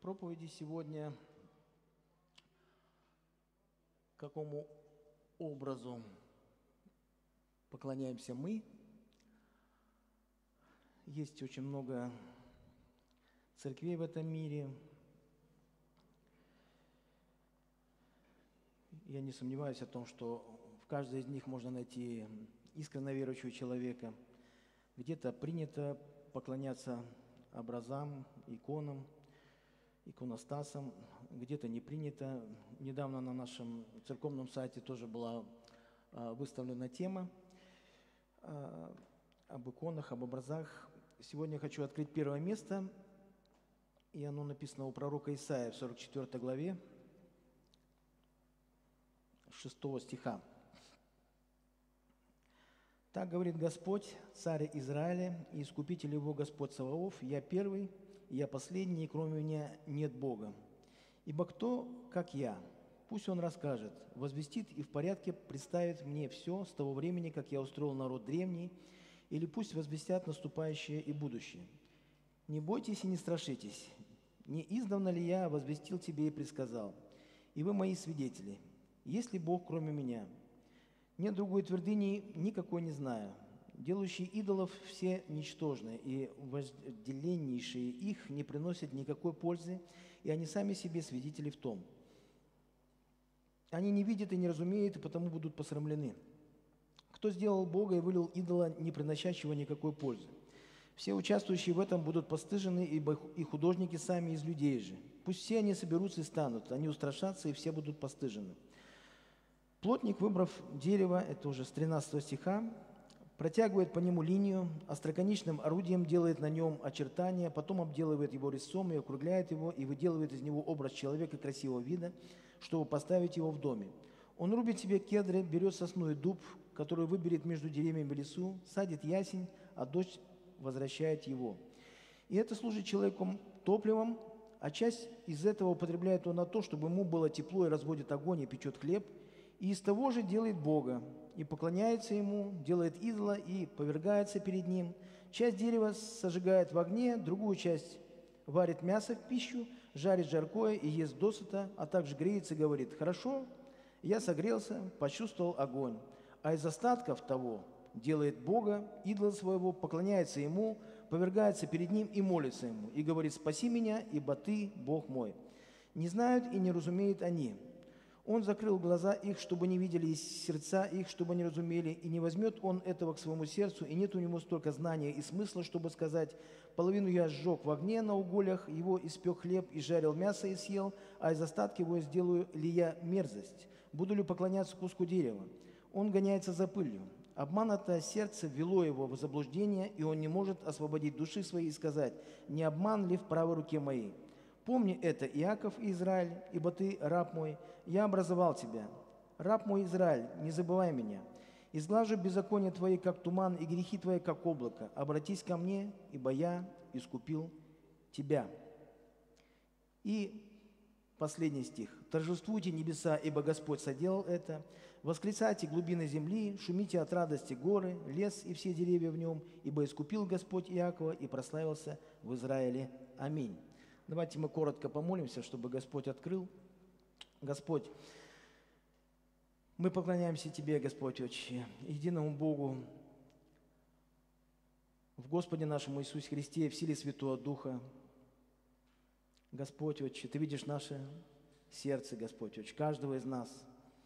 проповеди сегодня, какому образу поклоняемся мы. Есть очень много церквей в этом мире. Я не сомневаюсь о том, что в каждой из них можно найти искренне верующего человека. Где-то принято поклоняться образам, иконам, иконостасам, где-то не принято. Недавно на нашем церковном сайте тоже была выставлена тема об иконах, об образах. Сегодня я хочу открыть первое место, и оно написано у пророка Исаия в 44 главе, 6 стиха. «Так говорит Господь, Царь Израиля и Искупитель его Господь Саваоф, я первый, и я последний, и кроме меня нет Бога. Ибо кто, как я? Пусть он расскажет, возвестит и в порядке представит мне все с того времени, как я устроил народ древний, или пусть возвестят наступающее и будущее. Не бойтесь и не страшитесь, не издавна ли я возвестил тебе и предсказал? И вы мои свидетели. Есть ли Бог, кроме меня? Нет другой твердыни, никакой не знаю. Делающие идолов все ничтожны, и вожделеннейшие их не приносят никакой пользы, и они сами себе свидетели в том. Они не видят и не разумеют, и потому будут посрамлены. Кто сделал Бога и вылил идола, не приносящего никакой пользы? Все участвующие в этом будут постыжены, ибо и художники сами из людей же. Пусть все они соберутся и станут, они устрашатся, и все будут постыжены. Плотник, выбрав дерево, это уже с 13 стиха, протягивает по нему линию, остроконечным орудием делает на нем очертания, потом обделывает его резцом и округляет его, и выделывает из него образ человека красивого вида, чтобы поставить его в доме. Он рубит себе кедры, берет сосну и дуб, который выберет между деревьями в лесу, садит ясень, а дождь возвращает его. И это служит человеком топливом, а часть из этого употребляет он на то, чтобы ему было тепло, и разводит огонь, и печет хлеб, и из того же делает Бога, и поклоняется Ему, делает идола и повергается перед Ним. Часть дерева сожигает в огне, другую часть варит мясо в пищу, жарит жаркое и ест досыта, а также греется и говорит: «Хорошо, я согрелся, почувствовал огонь». А из остатков того делает Бога, идола своего, поклоняется Ему, повергается перед Ним и молится Ему, и говорит: «Спаси меня, ибо Ты, Бог мой». Не знают и не разумеют они. Он закрыл глаза их, чтобы не видели, и сердца их, чтобы не разумели, и не возьмет он этого к своему сердцу, и нет у него столько знания и смысла, чтобы сказать: половину я сжег в огне на уголях, его испек хлеб и жарил мясо и съел, а из остатки его сделаю ли я мерзость? Буду ли поклоняться куску дерева? Он гоняется за пылью. Обманутое сердце ввело его в заблуждение, и он не может освободить души своей и сказать: не обман ли в правой руке моей? Помни это, Иаков и Израиль, ибо ты раб мой, я образовал тебя. Раб мой Израиль, не забывай меня. Изглажу беззаконие твои, как туман, и грехи твои, как облако. Обратись ко мне, ибо я искупил тебя». И последний стих. «Торжествуйте небеса, ибо Господь соделал это. Восклицайте глубины земли, шумите от радости горы, лес и все деревья в нем, ибо искупил Господь Иакова и прославился в Израиле. Аминь». Давайте мы коротко помолимся, чтобы Господь открыл. Господь, мы поклоняемся Тебе, Господь Отче, единому Богу, в Господе нашему Иисусе Христе, в силе Святого Духа. Господь Отче, Ты видишь наше сердце, Господь Отче, каждого из нас.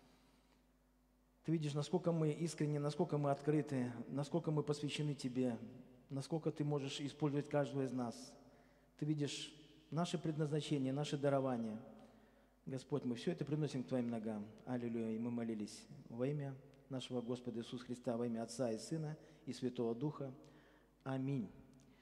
Ты видишь, насколько мы искренне, насколько мы открыты, насколько мы посвящены Тебе, насколько Ты можешь использовать каждого из нас. Ты видишь наше предназначение, наше дарование. Господь, мы все это приносим к Твоим ногам. Аллилуйя. И мы молились во имя нашего Господа Иисуса Христа, во имя Отца и Сына и Святого Духа. Аминь.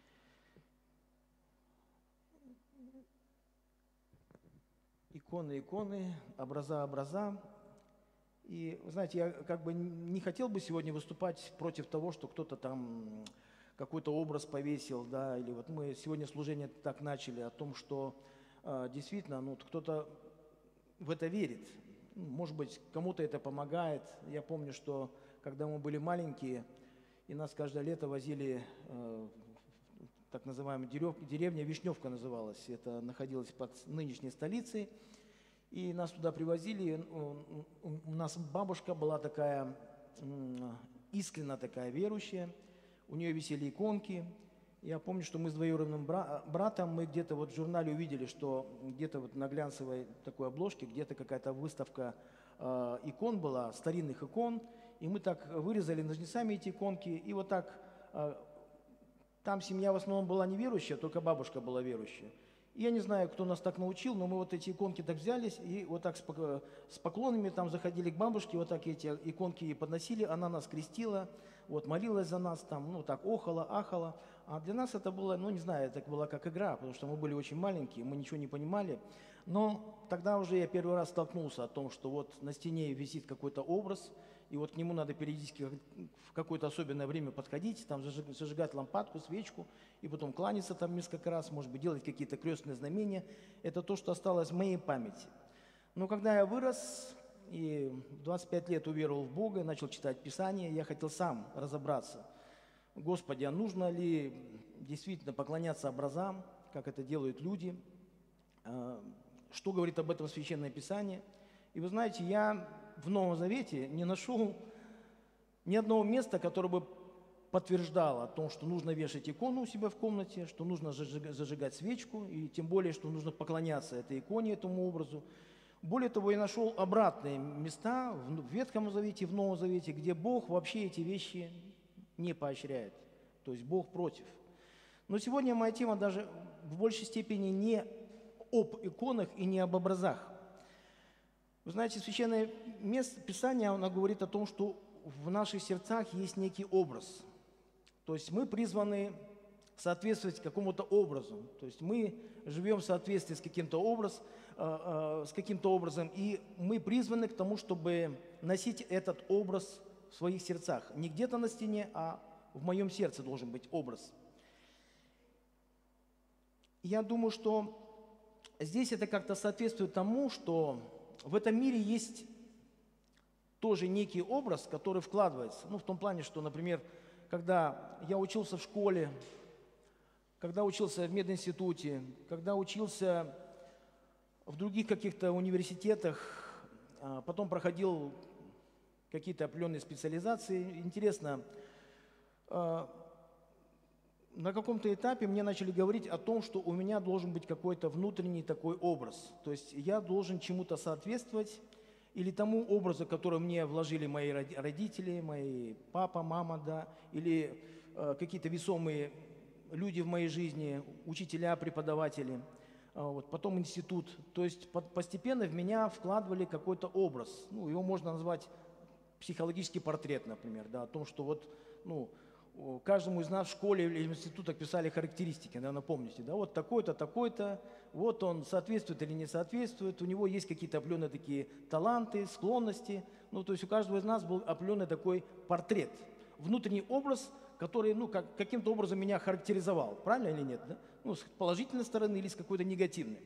Иконы, иконы, образа, образа. И, вы знаете, я как бы не хотел бы сегодня выступать против того, что кто-то там какой-то образ повесил, да, или вот мы сегодня служение так начали о том, что действительно, кто-то в это верит. Может быть, кому-то это помогает. Я помню, что когда мы были маленькие, и нас каждое лето возили так называемая деревня Вишневка называлась. Это находилось под нынешней столицей. И нас туда привозили. У нас бабушка была такая, искренне такая верующая. У нее висели иконки. Я помню, что мы с двоюродным братом, мы где-то вот в журнале увидели, что где-то вот на глянцевой такой обложке, где-то какая-то выставка икон была, старинных икон. И мы так вырезали ножницами эти иконки. И вот так, там семья в основном была неверующая, только бабушка была верующая. Я не знаю, кто нас так научил, но мы вот эти иконки так взялись и вот так с поклонами там заходили к бабушке, вот так эти иконки подносили, она нас крестила, вот молилась за нас там, ну так охала, ахала. А для нас это было, ну не знаю, это была как игра, потому что мы были очень маленькие, мы ничего не понимали. Но тогда уже я первый раз столкнулся о том, что вот на стене висит какой-то образ, и вот к нему надо периодически в какое-то особенное время подходить, там зажигать лампадку, свечку, и потом кланяться там несколько раз, может быть, делать какие-то крестные знамения. Это то, что осталось в моей памяти. Но когда я вырос и в 25 лет уверовал в Бога, начал читать Писание, я хотел сам разобраться. Господи, а нужно ли действительно поклоняться образам, как это делают люди? Что говорит об этом Священное Писание? И вы знаете, я в Новом Завете не нашел ни одного места, которое бы подтверждало о том, что нужно вешать икону у себя в комнате, что нужно зажигать свечку, и тем более, что нужно поклоняться этой иконе, этому образу. Более того, я нашел обратные места в Ветхом Завете и в Новом Завете, где Бог вообще эти вещи не поощряет, то есть Бог против. Но сегодня моя тема даже в большей степени не об иконах и не об образах. Вы знаете, Священное Писание, оно говорит о том, что в наших сердцах есть некий образ. То есть мы призваны соответствовать какому-то образу. То есть мы живем в соответствии с каким-то образом, и мы призваны к тому, чтобы носить этот образ в своих сердцах. Не где-то на стене, а в моем сердце должен быть образ. Я думаю, что здесь это как-то соответствует тому, что в этом мире есть тоже некий образ, который вкладывается. Ну, в том плане, что, например, когда я учился в школе, когда учился в мединституте, когда учился в других каких-то университетах, потом проходил какие-то определенные специализации. Интересно, на каком-то этапе мне начали говорить о том, что у меня должен быть какой-то внутренний такой образ. То есть я должен чему-то соответствовать или тому образу, который мне вложили мои родители, мои папа, мама, да, или какие-то весомые люди в моей жизни, учителя, преподаватели, вот, потом институт. То есть постепенно в меня вкладывали какой-то образ. Ну, его можно назвать психологический портрет, например, да, о том, что вот, ну, каждому из нас в школе или в институтах писали характеристики, наверное, помните, да, вот такой-то, такой-то, вот он соответствует или не соответствует, у него есть какие-то определенные такие таланты, склонности, ну, то есть у каждого из нас был определенный такой портрет, внутренний образ, который, ну, каким-то образом меня характеризовал, правильно или нет, да? Ну, с положительной стороны или с какой-то негативной.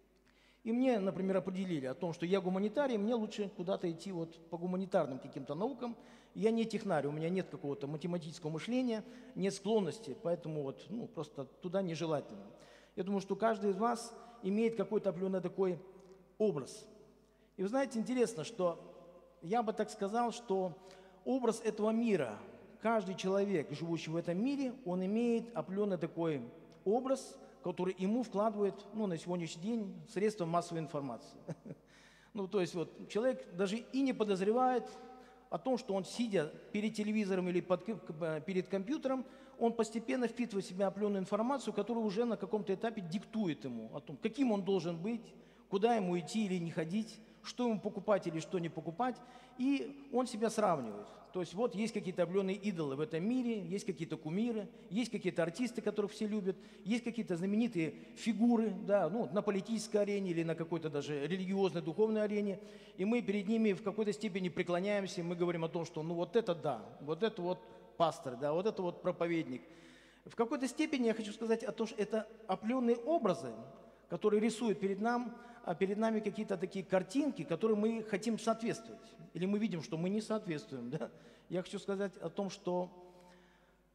И мне, например, определили о том, что я гуманитарий, мне лучше куда-то идти вот по гуманитарным каким-то наукам. Я не технарь, у меня нет какого-то математического мышления, нет склонности, поэтому вот, ну, просто туда нежелательно. Я думаю, что каждый из вас имеет какой-то определенный такой образ. И вы знаете, интересно, что я бы так сказал, что образ этого мира, каждый человек, живущий в этом мире, он имеет определенный такой образ, который ему вкладывает, ну, на сегодняшний день средства массовой информации. Ну, то есть вот человек даже и не подозревает о том, что он, сидя перед телевизором или перед компьютером, он постепенно впитывает в себя определенную информацию, которая уже на каком-то этапе диктует ему о том, каким он должен быть, куда ему идти или не ходить, что ему покупать или что не покупать, и он себя сравнивает. То есть вот есть какие-то определенные идолы в этом мире, есть какие-то кумиры, есть какие-то артисты, которых все любят, есть какие-то знаменитые фигуры, да, ну, на политической арене или на какой-то даже религиозной, духовной арене, и мы перед ними в какой-то степени преклоняемся, мы говорим о том, что ну вот это да, вот это вот пастор, да, вот это вот проповедник. В какой-то степени я хочу сказать о том, что это определенные образы, которые рисуют перед нами какие-то такие картинки, которым мы хотим соответствовать. Или мы видим, что мы не соответствуем. Да? Я хочу сказать о том, что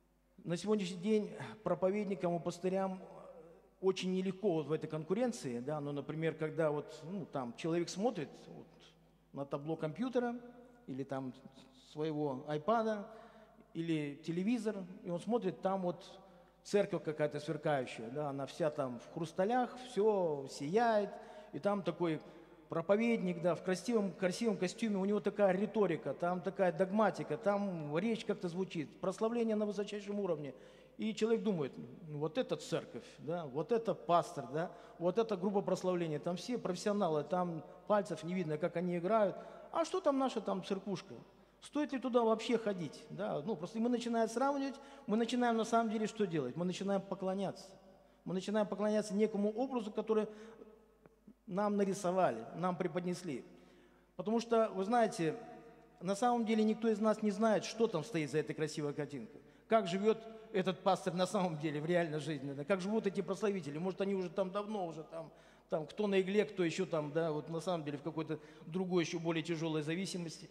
на сегодняшний день проповедникам и пастырям очень нелегко вот в этой конкуренции, да, ну, например, когда вот, ну, там человек смотрит вот на табло компьютера или там своего айпада или телевизор, и он смотрит, там вот церковь какая-то сверкающая, да, она вся там в хрусталях, все сияет, и там такой проповедник, да, в красивом костюме, у него такая риторика, там такая догматика, там речь как-то звучит, прославление на высочайшем уровне. И человек думает, ну, вот это церковь, да, вот это пастор, да, вот это группа прославления, там все профессионалы, там пальцев не видно, как они играют. А что там наша там церквушка? Стоит ли туда вообще ходить? Да, ну, просто мы начинаем сравнивать, мы начинаем на самом деле что делать? Мы начинаем поклоняться. Мы начинаем поклоняться некому образу, который нам нарисовали, нам преподнесли. Потому что, вы знаете, на самом деле никто из нас не знает, что там стоит за этой красивой картинкой. Как живет этот пастор на самом деле в реальной жизни, да? Как живут эти прославители. Может, они уже там давно, уже там кто на игле, кто еще там, да, вот на самом деле в какой-то другой, еще более тяжелой зависимости.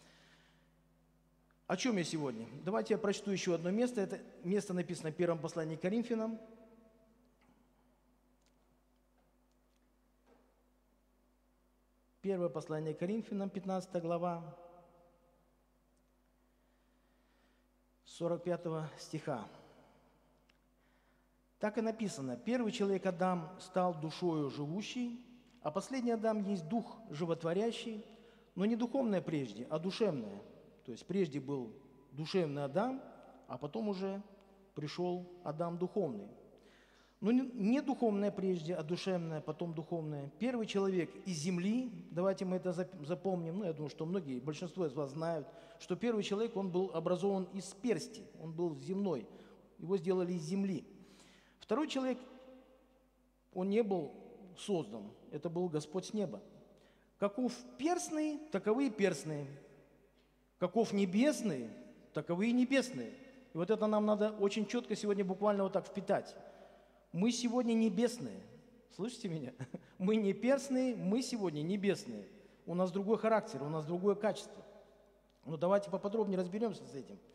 О чем я сегодня? Давайте я прочту еще одно место. Это место написано в первом послании к Коринфянам. Первое послание к Коринфянам, 15 глава, 45 стиха. Так и написано: «Первый человек Адам стал душою живущей, а последний Адам есть дух животворящий, но не духовное прежде, а душевное». То есть прежде был душевный Адам, а потом уже пришел Адам духовный. Но не духовное прежде, а душевное, потом духовное. Первый человек из земли, давайте мы это запомним, ну, я думаю, что многие, большинство из вас знают, что первый человек, он был образован из персти, он был земной, его сделали из земли. Второй человек, он не был создан, это был Господь с неба. Каков перстный, таковы и перстные. Каков небесный, таковы и небесные. И вот это нам надо очень четко сегодня буквально вот так впитать. Мы сегодня небесные. Слышите меня? Мы не перстные, мы сегодня небесные. У нас другой характер, у нас другое качество. Ну давайте поподробнее разберемся с этим.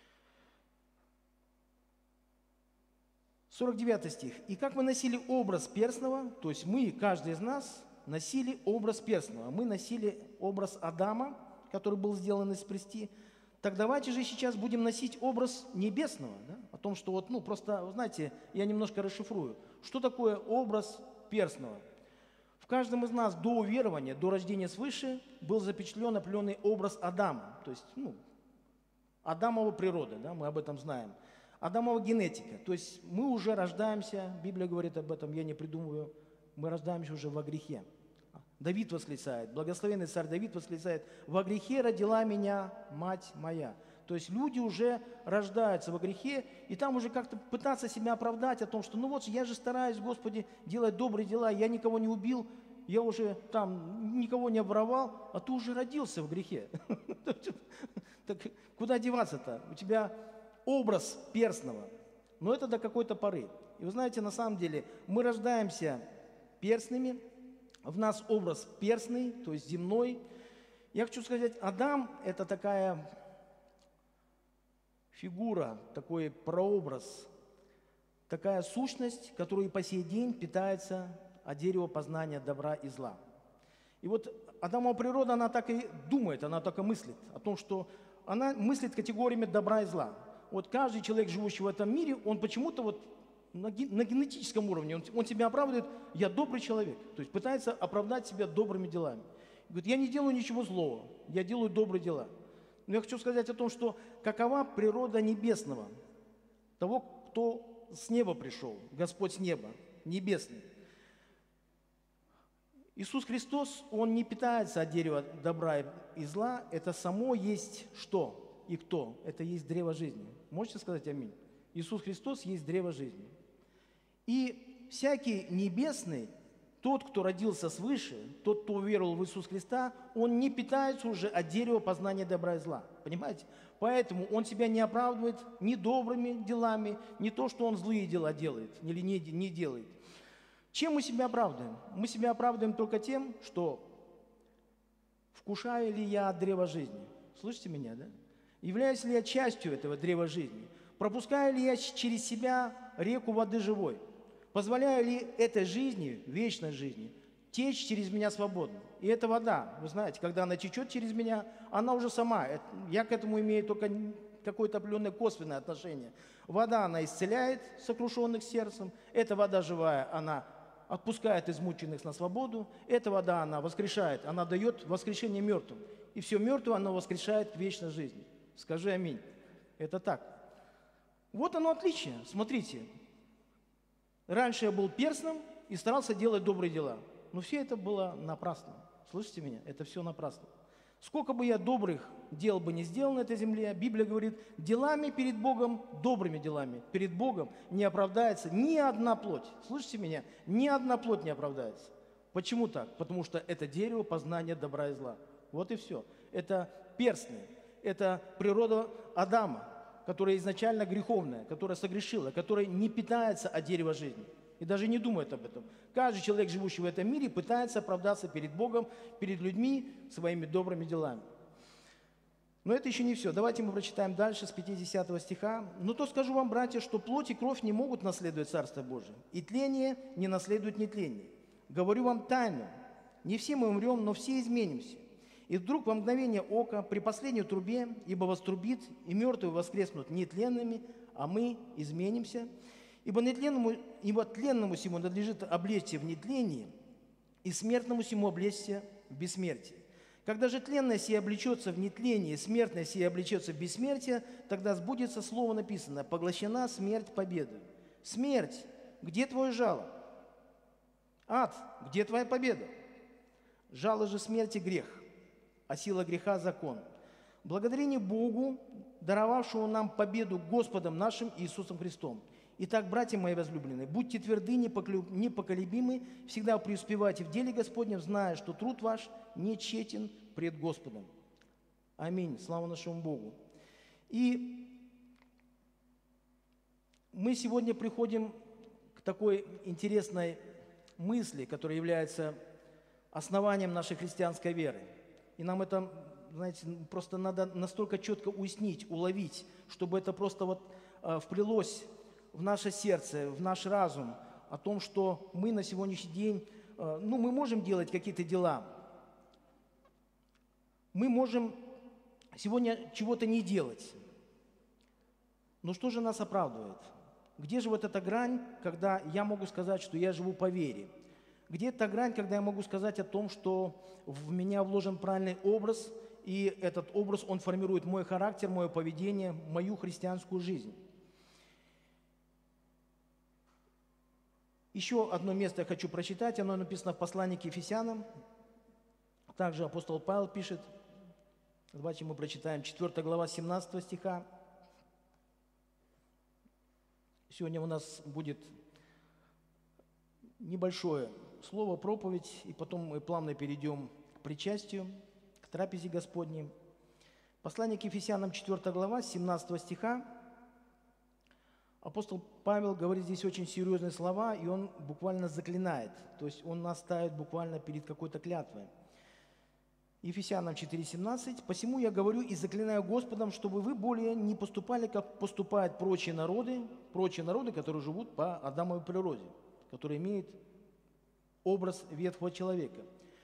49 стих. «И как мы носили образ перстного», то есть мы, каждый из нас, носили образ перстного. Мы носили образ Адама, который был сделан из прести. Так давайте же сейчас будем носить образ небесного, да? О том, что вот, ну, просто, знаете, я немножко расшифрую. Что такое образ перстного? В каждом из нас до уверования, до рождения свыше был запечатлен определенный образ Адама, то есть, ну, Адамова природа, да, мы об этом знаем. Адамова генетика, то есть мы уже рождаемся, Библия говорит об этом, я не придумываю, мы рождаемся уже во грехе. Давид восклицает, благословенный царь Давид восклицает: «Во грехе родила меня мать моя». То есть люди уже рождаются во грехе, и там уже как-то пытаться себя оправдать о том, что ну вот я же стараюсь, Господи, делать добрые дела, я никого не убил, я уже там никого не обворовал, а ты уже родился в грехе. Так куда деваться-то? У тебя образ перстного, но это до какой-то поры. И вы знаете, на самом деле мы рождаемся перстными, в нас образ перстный, то есть земной. Я хочу сказать, Адам – это такая фигура, такой прообраз, такая сущность, которая и по сей день питается от дерева познания добра и зла. И вот Адамова природа, она так и думает, она так и мыслит о том, что она мыслит категориями добра и зла. Вот каждый человек, живущий в этом мире, он почему-то вот на генетическом уровне, он себя оправдывает: я добрый человек, то есть пытается оправдать себя добрыми делами. Говорит: я не делаю ничего злого, я делаю добрые дела. Но я хочу сказать о том, что какова природа небесного, того, кто с неба пришел, Господь с неба, небесный. Иисус Христос, Он не питается от дерева добра и зла, это само есть что и кто? Это есть древо жизни. Можете сказать аминь? Иисус Христос есть древо жизни. И всякий небесный, тот, кто родился свыше, тот, кто уверовал в Иисуса Христа, он не питается уже от дерева познания добра и зла. Понимаете? Поэтому он себя не оправдывает ни добрыми делами, ни то, что он злые дела делает или не делает. Чем мы себя оправдываем? Мы себя оправдываем только тем, что вкушаю ли я от древа жизни. Слышите меня, да? Являюсь ли я частью этого древа жизни? Пропускаю ли я через себя реку воды живой? Позволяю ли этой жизни, вечной жизни, течь через меня свободно? И эта вода, вы знаете, когда она течет через меня, она уже сама. Я к этому имею только какое-то определенное косвенное отношение. Вода, она исцеляет сокрушенных сердцем. Эта вода живая, она отпускает измученных на свободу. Эта вода, она воскрешает, она дает воскрешение мертвым. И все мертвое, оно воскрешает к вечной жизни. Скажи аминь. Это так. Вот оно отличие. Смотрите. Раньше я был перстным и старался делать добрые дела. Но все это было напрасно. Слышите меня? Это все напрасно. Сколько бы я добрых дел бы не сделал на этой земле, Библия говорит, делами перед Богом, добрыми делами перед Богом не оправдается ни одна плоть. Слышите меня? Ни одна плоть не оправдается. Почему так? Потому что это дерево познания добра и зла. Вот и все. Это перстни. Это природа Адама, которая изначально греховная, которая согрешила, которая не питается от дерева жизни и даже не думает об этом. Каждый человек, живущий в этом мире, пытается оправдаться перед Богом, перед людьми своими добрыми делами. Но это еще не все. Давайте мы прочитаем дальше с 50 стиха. «Но то скажу вам, братья, что плоть и кровь не могут наследовать Царство Божие, и тление не наследует нетление. Говорю вам тайну, не все мы умрем, но все изменимся. И вдруг во мгновение ока, при последней трубе, ибо вострубит, и мертвые воскреснут нетленными, а мы изменимся. Ибо тленному сему надлежит облечься в нетлении, и смертному сему облечься в бессмертии. Когда же тленное сие облечется в нетление, смертное сие облечется в бессмертие, тогда сбудется слово написано: поглощена смерть победой. Смерть, где твое жало? Ад, где твоя победа? Жало же смерти грех, а сила греха закон. Благодарение Богу, даровавшему нам победу Господом нашим Иисусом Христом. Итак, братья мои возлюбленные, будьте тверды, непоколебимы, всегда преуспевайте в деле Господнем, зная, что труд ваш не тщетен пред Господом. Аминь. Слава нашему Богу. И мы сегодня приходим к такой интересной мысли, которая является основанием нашей христианской веры. И нам это, знаете, просто надо настолько четко уяснить, уловить, чтобы это просто вот вплелось в наше сердце, в наш разум, о том, что мы на сегодняшний день, мы можем делать какие-то дела. Мы можем сегодня чего-то не делать. Но что же нас оправдывает? Где же вот эта грань, когда я могу сказать, что я живу по вере? Где та грань, когда я могу сказать о том, что в меня вложен правильный образ, и этот образ, он формирует мой характер, мое поведение, мою христианскую жизнь? Еще одно место я хочу прочитать, оно написано в послании к Ефесянам. Также апостол Павел пишет, давайте мы прочитаем 4 глава 17 стиха. Сегодня у нас будет небольшое слово, проповедь, и потом мы плавно перейдем к причастию, к трапезе Господней. Послание к Ефесянам 4 глава 17 стиха. Апостол Павел говорит здесь очень серьезные слова, и он буквально заклинает, то есть он нас ставит буквально перед какой-то клятвой. Ефесянам 4:17. «Посему я говорю и заклинаю Господом, чтобы вы более не поступали, как поступают прочие народы, которые живут по Адамовой природе, которые имеют образ ветхого человека.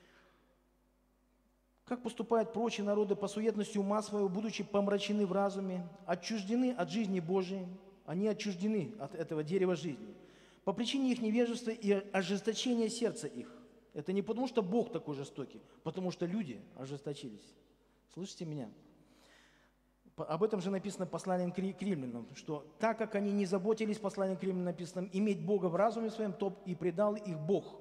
Как поступают прочие народы по суетности ума своего, будучи помрачены в разуме, отчуждены от жизни Божией». Они отчуждены от этого дерева жизни. По причине их невежества и ожесточения сердца их. Это не потому, что Бог такой жестокий, потому что люди ожесточились. Слышите меня? Об этом же написано в послании к римлянам, что так как они не заботились, в послании к римлянам написано, иметь Бога в разуме своем, то и предал их Бог.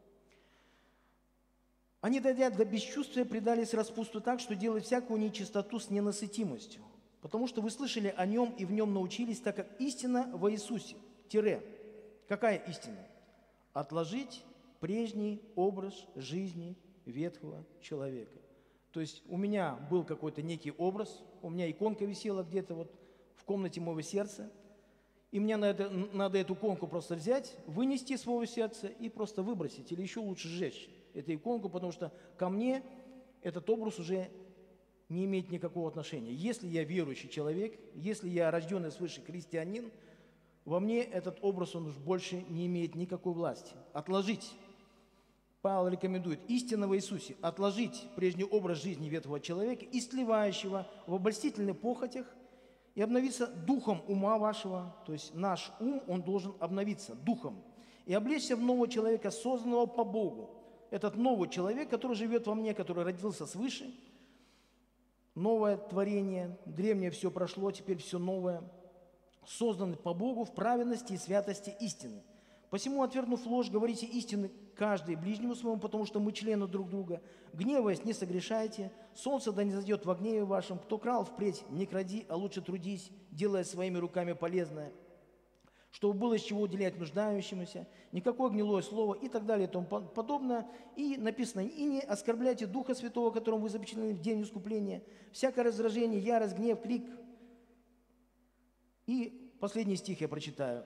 Они, дойдя до бесчувствия, предались распусту так, что делают всякую нечистоту с ненасытимостью. Потому что вы слышали о Нем и в Нем научились, так как истина во Иисусе. Какая истина? Отложить прежний образ жизни ветхого человека. То есть у меня был какой-то некий образ, у меня иконка висела где-то вот в комнате моего сердца, и мне надо эту иконку просто взять, вынести из своего сердца и просто выбросить, или еще лучше сжечь эту иконку, потому что ко мне этот образ уже не имеет никакого отношения. Если я верующий человек, если я рожденный свыше христианин, во мне этот образ, он уж больше не имеет никакой власти. Отложить. Павел рекомендует истинного Иисусе отложить прежний образ жизни ветхого человека, истлевающего в обольстительных похотях, и обновиться духом ума вашего, то есть наш ум, он должен обновиться духом, и облечься в нового человека, созданного по Богу. Этот новый человек, который живет во мне, который родился свыше, новое творение, древнее все прошло, теперь все новое, созданный по Богу в праведности и святости истины. Посему, отвергнув ложь, говорите истины каждый ближнему своему, потому что мы члены друг друга. Гневаясь, не согрешайте. Солнце да не зайдет во гневе вашем. Кто крал, впредь не кради, а лучше трудись, делая своими руками полезное, чтобы было из чего уделять нуждающемуся, никакое гнилое слово и так далее и тому подобное. И написано: «И не оскорбляйте Духа Святого, которым вы запечатлены в день искупления, всякое раздражение, ярость, гнев, крик». И последний стих я прочитаю.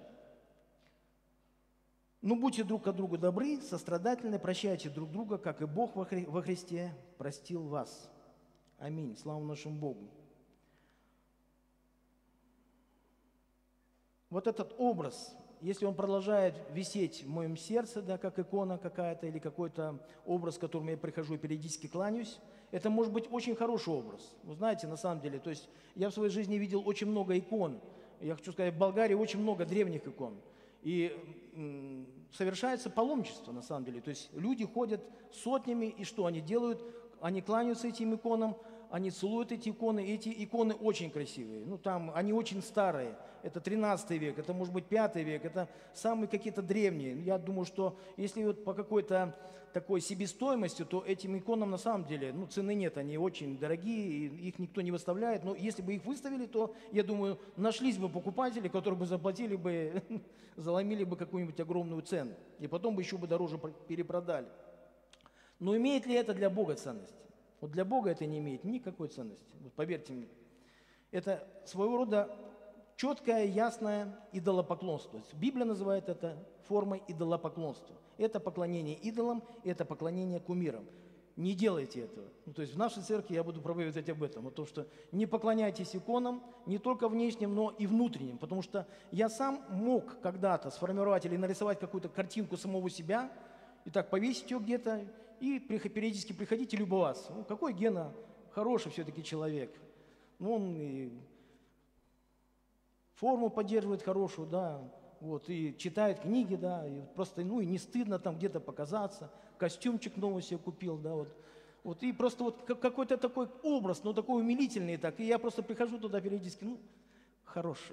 «Но будьте друг к другу добры, сострадательны, прощайте друг друга, как и Бог во Христе простил вас». Аминь. Слава нашему Богу. Вот этот образ, если он продолжает висеть в моем сердце, да, как икона какая-то или какой-то образ, к которому я прихожу и периодически кланяюсь, это может быть очень хороший образ. Вы знаете, на самом деле, то есть я в своей жизни видел очень много икон. Я хочу сказать, в Болгарии очень много древних икон. И совершается паломничество, на самом деле. То есть люди ходят сотнями, и что они делают? Они кланяются этим иконам, они целуют эти иконы. И эти иконы очень красивые. Ну, там, они очень старые. Это 13 век, это, может быть, 5 век, это самые какие-то древние. Я думаю, что если вот по какой-то такой себестоимости, то этим иконам на самом деле, ну, цены нет, они очень дорогие, их никто не выставляет. Но если бы их выставили, то, я думаю, нашлись бы покупатели, которые бы заплатили бы, заломили бы какую-нибудь огромную цену. И потом бы еще бы дороже перепродали. Но имеет ли это для Бога ценность? Вот для Бога это не имеет никакой ценности. Вот поверьте мне. Это своего рода четкое, ясное идолопоклонство. Библия называет это формой идолопоклонства. Это поклонение идолам, это поклонение кумирам. Не делайте этого. Ну, то есть в нашей церкви я буду проповедовать об этом, о том, что не поклоняйтесь иконам, не только внешним, но и внутренним. Потому что я сам мог когда-то сформировать или нарисовать какую-то картинку самого себя, и так повесить ее где-то, и периодически приходить и любоваться. Ну, какой Гена хороший все-таки человек. Ну, он и форму поддерживает хорошую, да, вот, и читает книги, да, и просто, ну, и не стыдно там где-то показаться, костюмчик новый себе купил, да, вот, и просто вот какой-то такой образ, ну, такой умилительный, так, и я просто прихожу туда периодически, ну, хороший,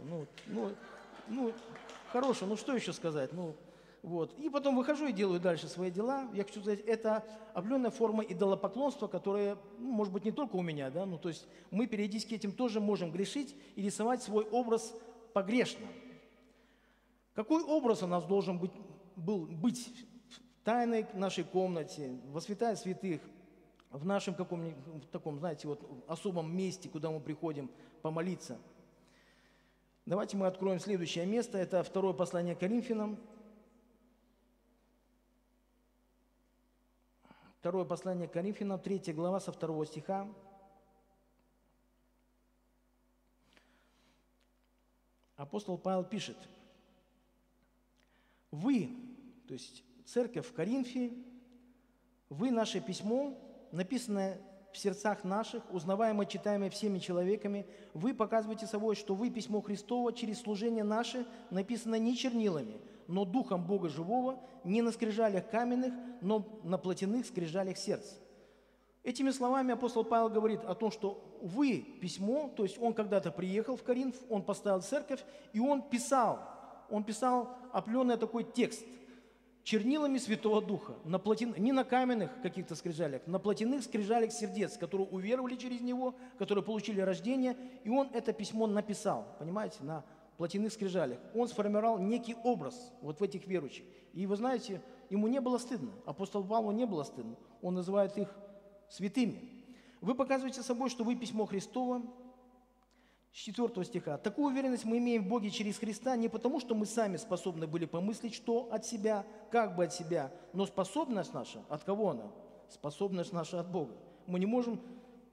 хороший, ну, что еще сказать, ну, вот, и потом выхожу и делаю дальше свои дела. Я хочу сказать, это определенная форма идолопоклонства, которая, ну, может быть, не только у меня, да, ну, то есть мы периодически этим тоже можем грешить и рисовать свой образ погрешно. Какой образ у нас должен быть в тайной нашей комнате, во святая святых, в нашем каком-нибудь таком, знаете, вот особом месте, куда мы приходим помолиться? Давайте мы откроем следующее место, это второе послание к Коринфянам. Второе послание к Коринфянам, 3 глава, со 2 стиха. Апостол Павел пишет: «Вы, то есть церковь в Коринфе, вы наше письмо, написанное в сердцах наших, узнаваемое, читаемое всеми человеками, вы показываете собой, что вы письмо Христово через служение наше написано не чернилами, но Духом Бога Живого, не на скрижалях каменных, но на плотяных скрижалях сердца». Этими словами апостол Павел говорит о том, что вы письмо, то есть он когда-то приехал в Коринф, он поставил церковь, и он писал определенный такой текст чернилами Святого Духа, не на каменных каких-то скрижалях, на плотяных скрижалях сердец, которые уверовали через него, которые получили рождение, и он это письмо написал, понимаете, на плотяных скрижалях. Он сформировал некий образ вот в этих верующих. И вы знаете, ему не было стыдно, апостолу Павлу не было стыдно, он называет их святыми. Вы показываете собой, что вы письмо Христово, с 4 стиха. Такую уверенность мы имеем в Боге через Христа не потому, что мы сами способны были помыслить, что от себя, как бы от себя, но способность наша, от кого она? Способность наша от Бога. Мы не можем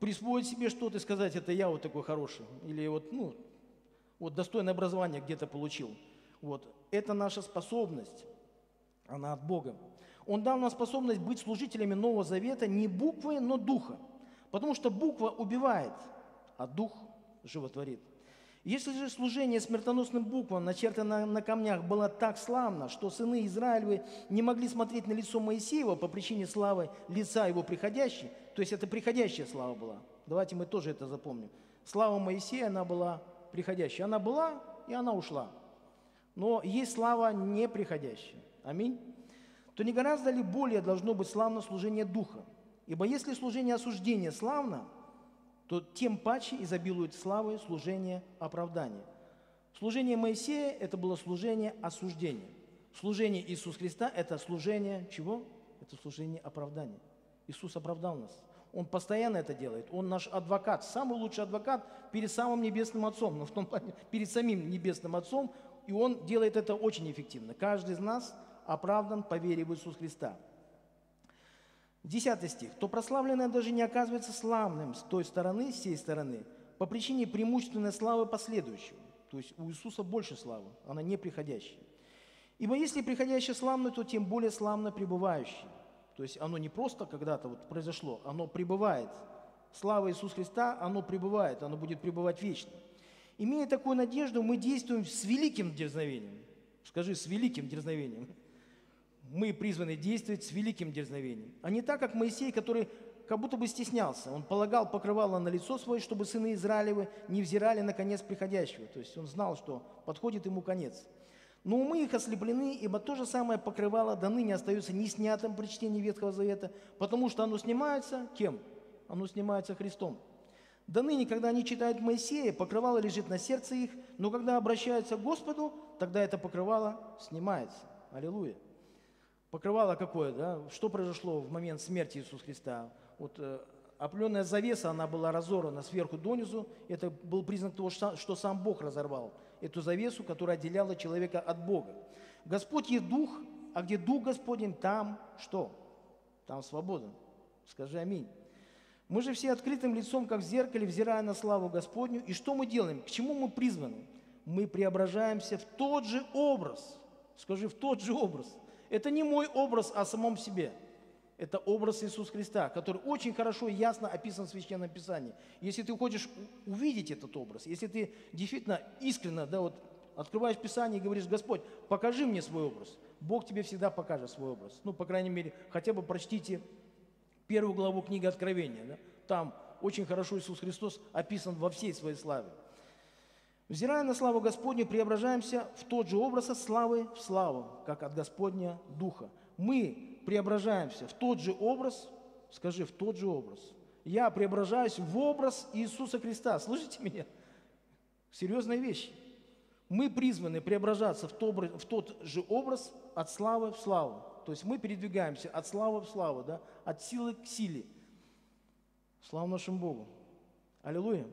присвоить себе что-то и сказать, это я вот такой хороший, или вот, ну, вот достойное образование где-то получил. Вот. Это наша способность, она от Бога. Он дал нам способность быть служителями Нового Завета не буквы, но духа. Потому что буква убивает, а дух животворит. Если же служение смертоносным буквам, начертанное на камнях, было так славно, что сыны Израилевы не могли смотреть на лицо Моисеева по причине славы лица его приходящей, то есть это приходящая слава была. Давайте мы тоже это запомним. Слава Моисея, она была приходящая. Она была, и она ушла. Но есть слава неприходящая. Аминь. То не гораздо ли более должно быть славно служение Духа? Ибо если служение осуждения славно, то тем паче изобилует славой служение оправдания. Служение Моисея – это было служение осуждения. Служение Иисуса Христа – это служение чего? Это служение оправдания. Иисус оправдал нас. Он постоянно это делает. Он наш адвокат, самый лучший адвокат перед самым Небесным Отцом, но в том плане перед самим Небесным Отцом, и Он делает это очень эффективно. Каждый из нас оправдан по вере в Иисуса Христа. 10 стих. «То прославленное даже не оказывается славным с той стороны, с сей стороны, по причине преимущественной славы последующего». То есть у Иисуса больше славы, она не приходящая. «Ибо если приходящее славно, то тем более славно пребывающее». То есть оно не просто когда-то вот произошло, оно пребывает. Слава Иисуса Христа, оно пребывает, оно будет пребывать вечно. Имея такую надежду, мы действуем с великим дерзновением. Скажи, с великим дерзновением. Мы призваны действовать с великим дерзновением, а не так, как Моисей, который как будто бы стеснялся. Он полагал покрывало на лицо свое, чтобы сыны Израилевы не взирали на конец приходящего. То есть он знал, что подходит ему конец. Но умы их ослеплены, ибо то же самое покрывало до ныне остается не снятым при чтении Ветхого Завета, потому что оно снимается кем? Оно снимается Христом. До ныне, когда они читают Моисея, покрывало лежит на сердце их, но когда обращаются к Господу, тогда это покрывало снимается. Аллилуйя. Покрывало какое, да? Что произошло в момент смерти Иисуса Христа? Вот определенная завеса, она была разорвана сверху донизу. Это был признак того, что сам Бог разорвал эту завесу, которая отделяла человека от Бога. Господь есть Дух, а где Дух Господень, там что? Там свобода. Скажи аминь. Мы же все открытым лицом, как в зеркале, взирая на славу Господню. И что мы делаем? К чему мы призваны? Мы преображаемся в тот же образ. Скажи, в тот же образ. Это не мой образ о самом себе. Это образ Иисуса Христа, который очень хорошо и ясно описан в Священном Писании. Если ты хочешь увидеть этот образ, если ты действительно искренне, да, вот, открываешь Писание и говоришь: Господь, покажи мне свой образ, Бог тебе всегда покажет свой образ. Ну, по крайней мере, хотя бы прочтите 1 главу книги Откровения. Да? Там очень хорошо Иисус Христос описан во всей своей славе. Взирая на славу Господню, преображаемся в тот же образ от славы в славу, как от Господня Духа. Мы преображаемся в тот же образ, скажи, в тот же образ. Я преображаюсь в образ Иисуса Христа. Слышите меня? Серьезная вещь. Мы призваны преображаться в тот же образ от славы в славу. То есть мы передвигаемся от славы в славу, да? От силы к силе. Слава нашему Богу. Аллилуйя.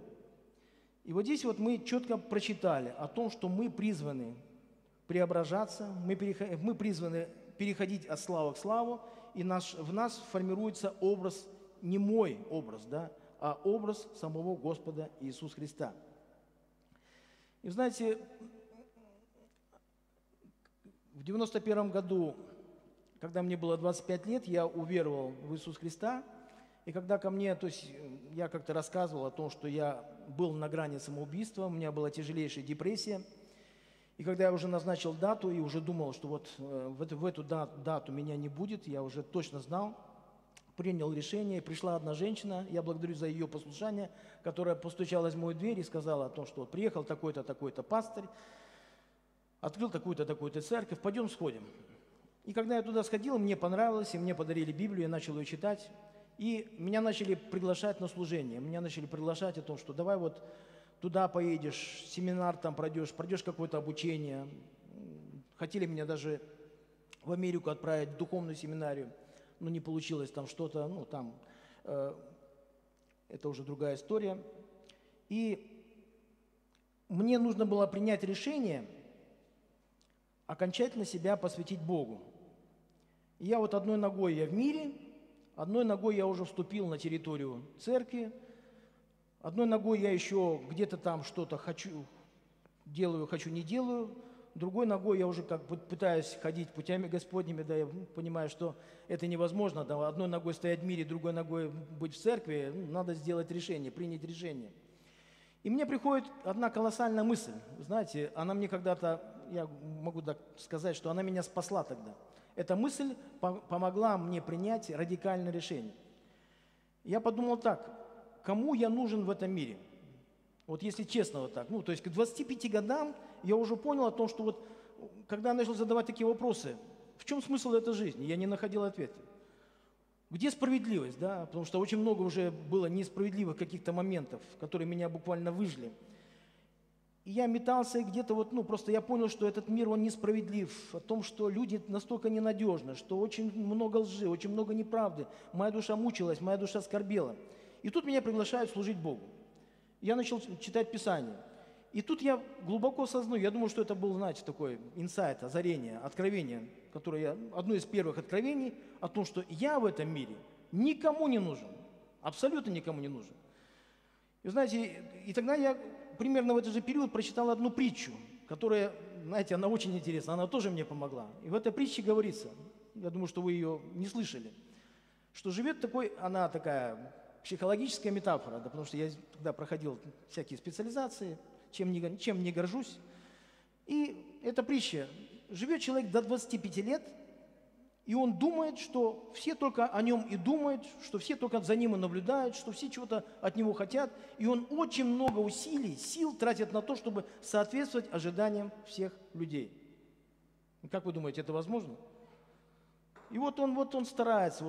И вот здесь вот мы четко прочитали о том, что мы призваны преображаться, мы призваны переходить от славы к славу, и в нас формируется образ, не мой образ, да, а образ самого Господа Иисуса Христа. И знаете, в 91 году, когда мне было 25 лет, я уверовал в Иисуса Христа. И когда ко мне, то есть я как-то рассказывал о том, что я был на грани самоубийства, у меня была тяжелейшая депрессия. И когда я уже назначил дату и уже думал, что вот в эту дату меня не будет, я уже точно знал, принял решение, и пришла одна женщина, я благодарю за ее послушание, которая постучалась в мою дверь и сказала о том, что вот приехал такой-то, такой-то пастырь, открыл такую-то, такую-то церковь, пойдем сходим. И когда я туда сходил, мне понравилось, и мне подарили Библию, я начал ее читать. И меня начали приглашать на служение, меня начали приглашать о том, что давай вот туда поедешь, семинар там пройдешь какое-то обучение. Хотели меня даже в Америку отправить, в духовную семинарию, но не получилось там что-то, ну там, это уже другая история. И мне нужно было принять решение окончательно себя посвятить Богу. И я вот одной ногой я в мире, одной ногой я уже вступил на территорию церкви, Одной ногой я еще где-то там что-то хочу, делаю, хочу, не делаю. Другой ногой я уже как бы пытаюсь ходить путями Господними, да, я понимаю, что это невозможно. Да, одной ногой стоять в мире, другой ногой быть в церкви, надо сделать решение, принять решение. И мне приходит одна колоссальная мысль. Знаете, она мне когда-то, я могу так сказать, что она меня спасла тогда. Эта мысль помогла мне принять радикальное решение. Я подумал так, кому я нужен в этом мире? Вот если честно вот так. То есть к 25 годам я уже понял о том, что вот когда я начал задавать такие вопросы, в чем смысл этой жизни? Я не находил ответа. Где справедливость, да? Потому что очень много уже было несправедливых каких-то моментов, которые меня буквально выжгли. И я метался и где-то просто я понял, что этот мир, он несправедлив, о том, что люди настолько ненадежны, что очень много лжи, очень много неправды. Моя душа мучилась, моя душа скорбела. И тут меня приглашают служить Богу. Я начал читать Писание. И тут я глубоко осознаю, я думаю, что это был, знаете, такой инсайт, озарение, откровение, одно из первых откровений о том, что я в этом мире никому не нужен, абсолютно никому не нужен. И знаете, и тогда я примерно в этот же период прочитал одну притчу, которая, знаете, она очень интересна, она тоже мне помогла. И в этой притче говорится, я думаю, что вы ее не слышали, что живет она такая психологическая метафора, да, потому что я тогда проходил всякие специализации, чем не горжусь. И эта притча, живет человек до 25 лет, и он думает, что все только о нем и думают, что все только за ним и наблюдают, что все чего-то от него хотят, и он очень много усилий, сил тратит на то, чтобы соответствовать ожиданиям всех людей. И как вы думаете, это возможно? И вот он старается,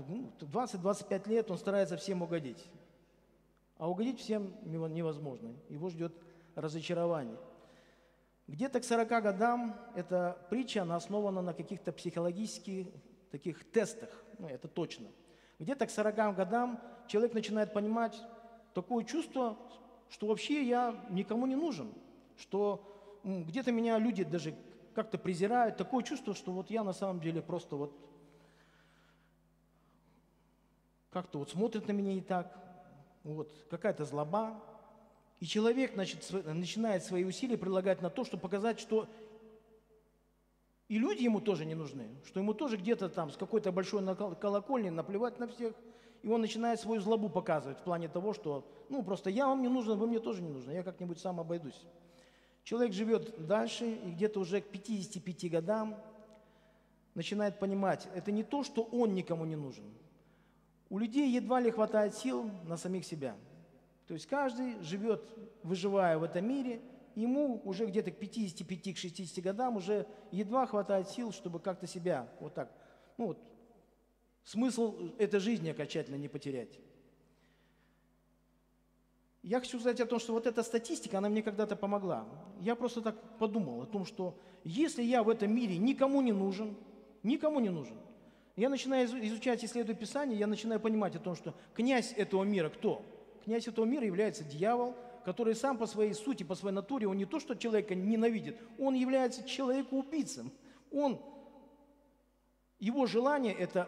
20-25 лет он старается всем угодить. А угодить всем невозможно. Его ждет разочарование. Где-то к 40 годам эта притча, она основана на каких-то психологических таких тестах, это точно. Где-то к 40 годам человек начинает понимать такое чувство, что вообще я никому не нужен, что где-то меня люди даже как-то презирают, такое чувство, что вот я на самом деле просто как-то смотрит на меня не так, какая-то злоба. И человек, начинает свои усилия прилагать на то, чтобы показать, что и люди ему тоже не нужны, что ему тоже где-то там с какой-то большой колокольни наплевать на всех, и он начинает свою злобу показывать в плане того, что, просто я вам не нужен, вы мне тоже не нужны, я как-нибудь сам обойдусь. Человек живет дальше, и где-то уже к 55 годам начинает понимать, это не то, что он никому не нужен. У людей едва ли хватает сил на самих себя. То есть каждый живет, выживая в этом мире, ему уже где-то к 55-60 годам уже едва хватает сил, чтобы как-то себя смысл этой жизни окончательно не потерять. Я хочу сказать о том, что вот эта статистика, она мне когда-то помогла. Я просто так подумал о том, что если я в этом мире никому не нужен, я начинаю изучать, исследовать Писание, я начинаю понимать о том, что князь этого мира кто? Князь этого мира является дьявол, который сам по своей сути, по своей натуре, он не то, что человека ненавидит, он является человекоубийцем. Его желание – это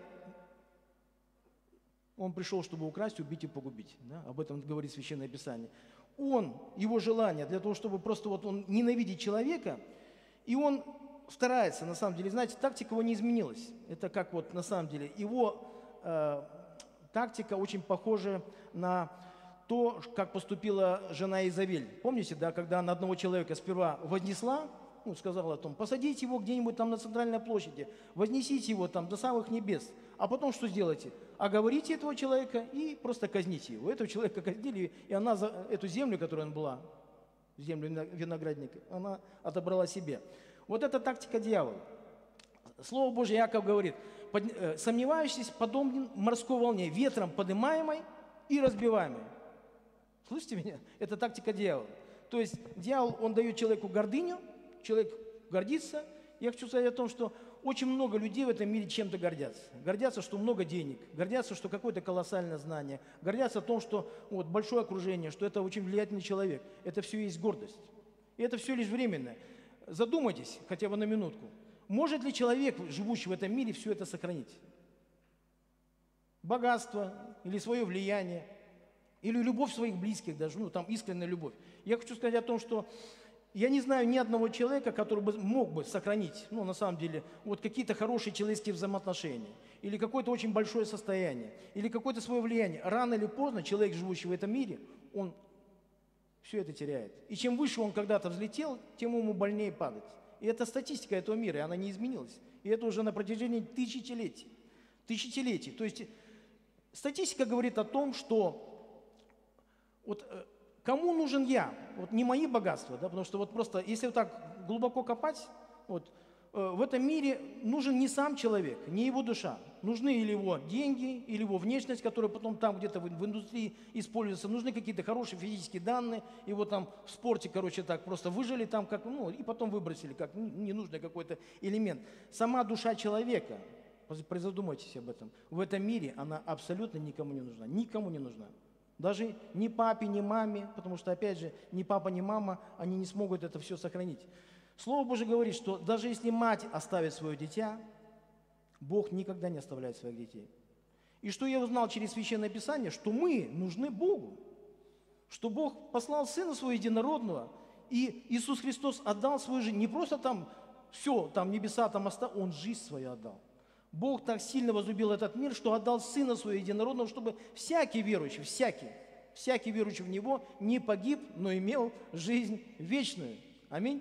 он пришел, чтобы украсть, убить и погубить. Да? Об этом говорит Священное Писание. Его желание для того, чтобы просто он ненавидит человека, и он старается, на самом деле, знаете, тактика его не изменилась. Это как на самом деле, его тактика очень похожа на то, как поступила жена Изавель. Помните, да, когда она одного человека сперва вознесла, сказала о том, посадите его где-нибудь там на центральной площади, вознесите его там до самых небес, а потом что сделайте? Оговорите этого человека и просто казните его. Этого человека казнили, и она за эту землю, которая была, землю виноградника, она отобрала себе. Вот это тактика дьявола. Слово Божье, Иаков говорит, сомневающийся подобен морской волне, ветром поднимаемой и разбиваемой. Слышите меня? Это тактика дьявола. То есть дьявол, он дает человеку гордыню, человек гордится. Я хочу сказать о том, что очень много людей в этом мире чем-то гордятся. Гордятся, что много денег, гордятся, что какое-то колоссальное знание, гордятся о том, что большое окружение, что это очень влиятельный человек. Это все есть гордость. И это все лишь временное. Задумайтесь хотя бы на минутку. Может ли человек, живущий в этом мире, все это сохранить? Богатство или свое влияние, Или любовь своих близких даже, ну, там искренняя любовь. Я хочу сказать о том, что я не знаю ни одного человека, который бы мог бы сохранить, ну, на самом деле, вот какие-то хорошие человеческие взаимоотношения, или какое-то очень большое состояние, или какое-то свое влияние. Рано или поздно человек, живущий в этом мире, он все это теряет. И чем выше он когда-то взлетел, тем ему больнее падать. И это статистика этого мира, и она не изменилась. И это уже на протяжении тысячелетий. Тысячелетий. То есть статистика говорит о том, что вот кому нужен я? Вот не мои богатства, да, потому что вот просто, если вот так глубоко копать, вот, в этом мире нужен не сам человек, не его душа. Нужны или его деньги, или его внешность, которая потом там где-то в индустрии используется. Нужны какие-то хорошие физические данные. Его там в спорте, короче, так просто выжили там, как, ну, и потом выбросили, как ненужный какой-то элемент. Сама душа человека, призадумайтесь об этом, в этом мире она абсолютно никому не нужна. Никому не нужна. Даже ни папе, ни маме, потому что, опять же, ни папа, ни мама, они не смогут это все сохранить. Слово Божие говорит, что даже если мать оставит свое дитя, Бог никогда не оставляет своих детей. И что я узнал через Священное Писание, что мы нужны Богу, что Бог послал Сына Своего Единородного, и Иисус Христос отдал свою жизнь, не просто там все, там небеса, там оставил, Он жизнь свою отдал. Бог так сильно возлюбил этот мир, что отдал Сына Своего Единородного, чтобы всякий верующий в Него не погиб, но имел жизнь вечную. Аминь.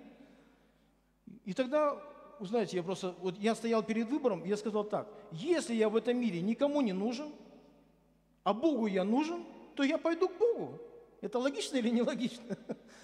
И тогда, вы знаете, я стоял перед выбором, и я сказал так: если я в этом мире никому не нужен, а Богу я нужен, то я пойду к Богу. Это логично или нелогично?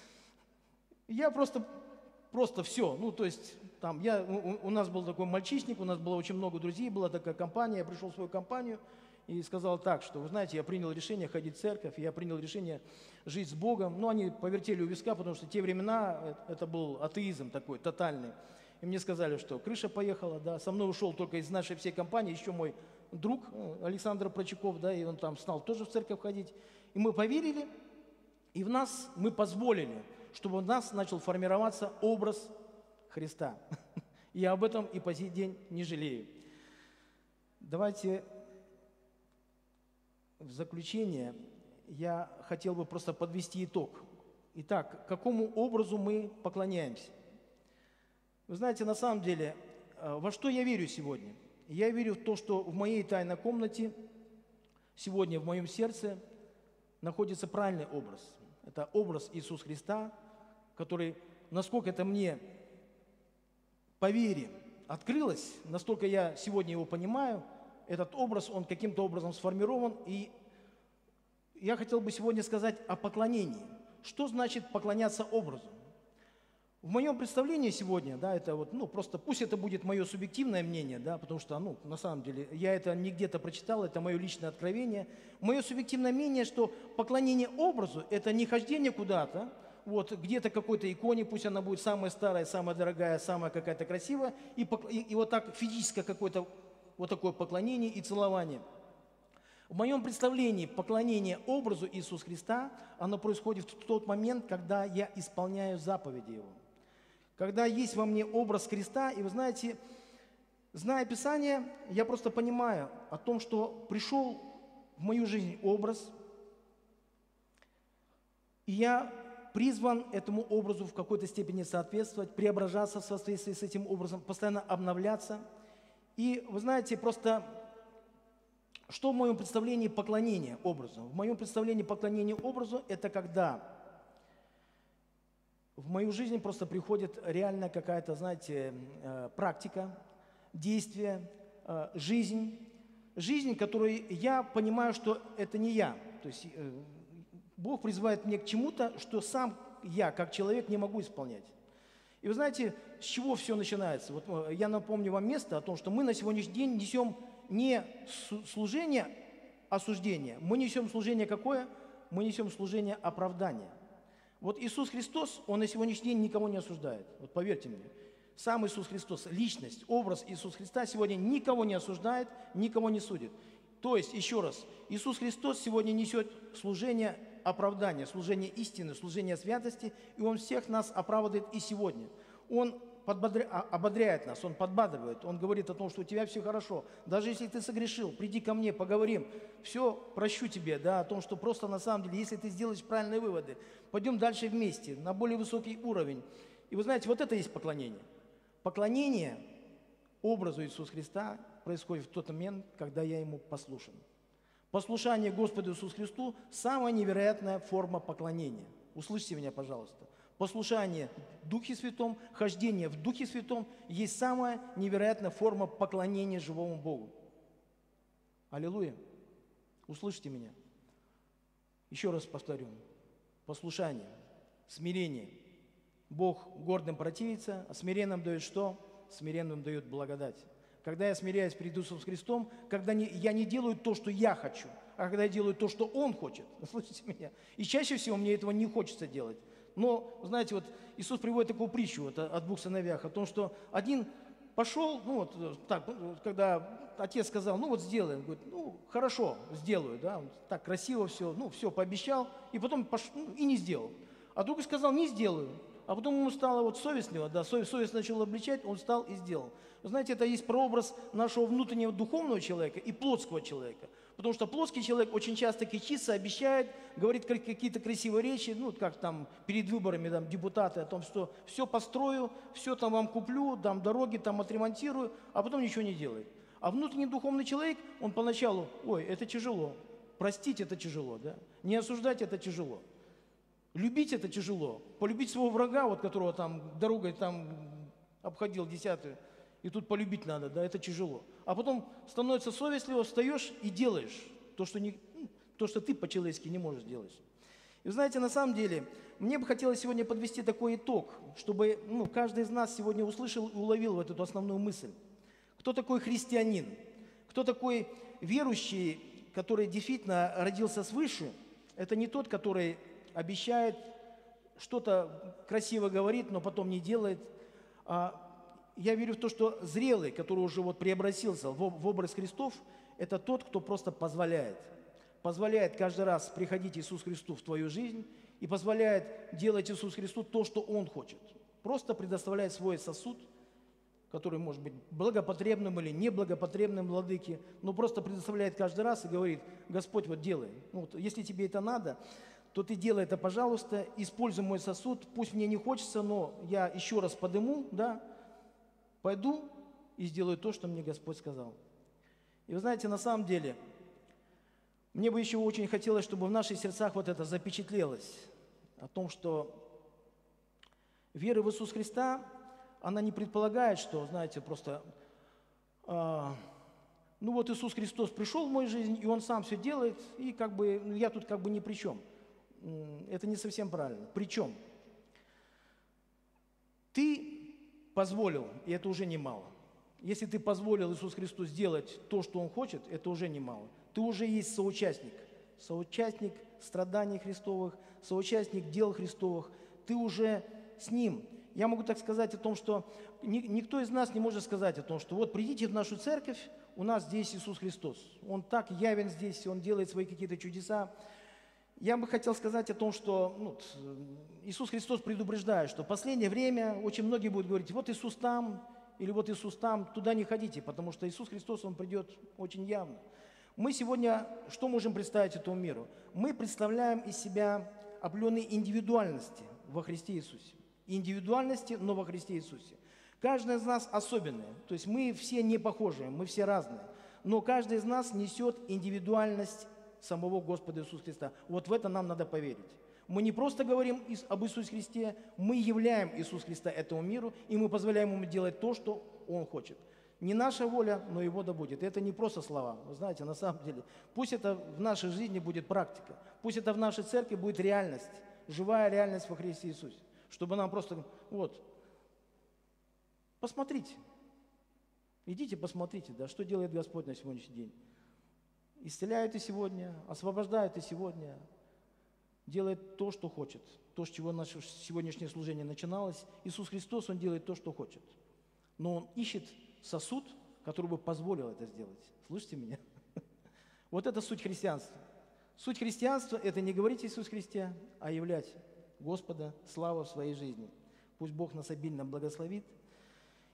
Я просто все, ну, то есть, там, у нас был такой мальчишник, у нас было очень много друзей, была такая компания, я пришел в свою компанию и сказал так, что, вы знаете, я принял решение ходить в церковь, я принял решение жить с Богом. Ну, они повертели у виска, потому что в те времена это был атеизм такой, тотальный. И мне сказали, что крыша поехала, да, со мной ушел только из нашей всей компании еще мой друг Александр Прочаков, да, и он там стал тоже в церковь ходить. И мы поверили, и мы позволили, чтобы в нас начал формироваться образ Христа. Я об этом и по сей день не жалею. Давайте в заключение я хотел бы просто подвести итог. Итак, какому образу мы поклоняемся? Вы знаете, на самом деле, во что я верю сегодня? Я верю в то, что в моей тайной комнате, сегодня в моем сердце находится правильный образ. Это образ Иисуса Христа, который, насколько это мне по вере открылось, настолько я сегодня его понимаю, этот образ, он каким-то образом сформирован. И я хотел бы сегодня сказать о поклонении. Что значит поклоняться образу? В моем представлении сегодня, да, это вот, ну, просто пусть это будет мое субъективное мнение, да, потому что, ну, на самом деле, я это не где-то прочитал, это мое личное откровение. Мое субъективное мнение, что поклонение образу – это не хождение куда-то, вот, где-то какой-то иконе, пусть она будет самая старая, самая дорогая, самая какая-то красивая, и вот так физическое какое-то вот такое поклонение и целование. В моем представлении поклонение образу Иисуса Христа, оно происходит в тот момент, когда я исполняю заповеди Его. Когда есть во мне образ Христа, и вы знаете, зная Писание, я просто понимаю о том, что пришел в мою жизнь образ, и я призван этому образу в какой-то степени соответствовать, преображаться в соответствии с этим образом, постоянно обновляться. И вы знаете, просто что в моем представлении поклонение образу? В моем представлении поклонение образу – это когда в мою жизнь просто приходит реально какая-то, знаете, практика, действие, жизнь, которую я понимаю, что это не я. То есть Бог призывает меня к чему-то, что сам я, как человек, не могу исполнять. И вы знаете, с чего все начинается? Вот я напомню вам место о том, что мы на сегодняшний день несем не служение осуждения, мы несем служение какое? Мы несем служение оправдания. Вот Иисус Христос, Он на сегодняшний день никого не осуждает. Вот поверьте мне, сам Иисус Христос, личность, образ Иисуса Христа сегодня никого не осуждает, никого не судит. То есть, еще раз, Иисус Христос сегодня несет служение оправдания, служение истины, служение святости, и Он всех нас оправдывает и сегодня. Он ободряет нас, Он подбадривает, Он говорит о том, что у тебя все хорошо. Даже если ты согрешил, приди ко мне, поговорим, все прощу тебе, да, о том, что просто на самом деле, если ты сделаешь правильные выводы, пойдем дальше вместе, на более высокий уровень. И вы знаете, вот это и есть поклонение. Поклонение образу Иисуса Христа происходит в тот момент, когда я Ему послушен. Послушание Господу Иисусу Христу – самая невероятная форма поклонения. Услышьте меня, пожалуйста. Послушание в Духе Святом, хождение в Духе Святом есть самая невероятная форма поклонения живому Богу. Аллилуйя. Услышьте меня. Еще раз повторю. Послушание, смирение. Бог гордым противится, а смиренным дает что? Смиренным дает благодать. Когда я смиряюсь перед Иисусом Христом, когда я не делаю то, что я хочу, а когда я делаю то, что Он хочет. Слышите меня? И чаще всего мне этого не хочется делать. Но, знаете, вот Иисус приводит такую притчу вот, о двух сыновьях, о том, что один пошел, ну вот так, когда отец сказал, ну вот сделай, он говорит, ну хорошо, сделаю, да, так красиво все, ну все, пообещал, и потом и не сделал. А другой сказал, не сделаю. А потом ему стало вот совестливо, да, совесть начала обличать, он встал и сделал. Вы знаете, это есть прообраз нашего внутреннего духовного человека и плотского человека. Потому что плотский человек очень часто кичится, обещает, говорит какие-то красивые речи, ну, как там перед выборами там, депутаты, о том, что все построю, все там вам куплю, дам дороги, там отремонтирую, а потом ничего не делает. А внутренний духовный человек, он поначалу, ой, это тяжело, простить это тяжело, да, не осуждать это тяжело. Любить это тяжело. Полюбить своего врага, вот которого там дорогой там обходил 10-ю, и тут полюбить надо, да, это тяжело. А потом становится совестливо, встаешь и делаешь то, что ты по-человечески не можешь делать. И вы знаете, на самом деле, мне бы хотелось сегодня подвести такой итог, чтобы каждый из нас сегодня услышал и уловил вот эту основную мысль. Кто такой христианин? Кто такой верующий, который действительно родился свыше? Это не тот, который обещает, что-то красиво говорит, но потом не делает. Я верю в то, что зрелый, который уже вот преобразился в образ Христов, это тот, кто просто позволяет. Позволяет каждый раз приходить Иисусу Христу в твою жизнь и позволяет делать Иисусу Христу то, что Он хочет. Просто предоставляет свой сосуд, который может быть благопотребным или неблагопотребным владыке, но просто предоставляет каждый раз и говорит, Господь, вот делай. Вот, если тебе это надо, то ты делай это, пожалуйста, используй мой сосуд, пусть мне не хочется, но я еще раз подыму, да, пойду и сделаю то, что мне Господь сказал. И вы знаете, на самом деле, мне бы еще очень хотелось, чтобы в наших сердцах вот это запечатлелось, о том, что вера в Иисуса Христа, она не предполагает, что, знаете, просто, ну вот Иисус Христос пришел в мою жизнь, и Он сам все делает, и как бы я тут как бы ни при чем. Это не совсем правильно. Причем ты позволил, и это уже немало. Если ты позволил Иисусу Христу сделать то, что Он хочет, это уже немало. Ты уже есть соучастник. Соучастник страданий Христовых, соучастник дел Христовых. Ты уже с Ним. Я могу так сказать о том, что никто из нас не может сказать о том, что вот придите в нашу церковь, у нас здесь Иисус Христос. Он так явен здесь, Он делает свои какие-то чудеса. Я бы хотел сказать о том, что Иисус Христос предупреждает, что в последнее время очень многие будут говорить, вот Иисус там, или вот Иисус там, туда не ходите, потому что Иисус Христос, Он придет очень явно. Мы сегодня что можем представить этому миру? Мы представляем из себя определенные индивидуальности во Христе Иисусе. Индивидуальности, но во Христе Иисусе. Каждый из нас особенный, то есть мы все не похожие, мы все разные, но каждый из нас несет индивидуальность самого Господа Иисуса Христа. Вот в это нам надо поверить. Мы не просто говорим об Иисусе Христе, мы являем Иисуса Христа этому миру, и мы позволяем Ему делать то, что Он хочет. Не наша воля, но Его да будет. Это не просто слова. Вы знаете, на самом деле, пусть это в нашей жизни будет практика, пусть это в нашей церкви будет реальность, живая реальность во Христе Иисусе. Чтобы нам просто, вот, посмотрите, идите посмотрите, да, что делает Господь на сегодняшний день. Исцеляет и сегодня, освобождает и сегодня, делает то, что хочет. То, с чего наше сегодняшнее служение начиналось. Иисус Христос, Он делает то, что хочет. Но Он ищет сосуд, который бы позволил это сделать. Слышите меня? Вот это суть христианства. Суть христианства – это не говорить Иисус Христе, а являть Господа славу в своей жизни. Пусть Бог нас обильно благословит.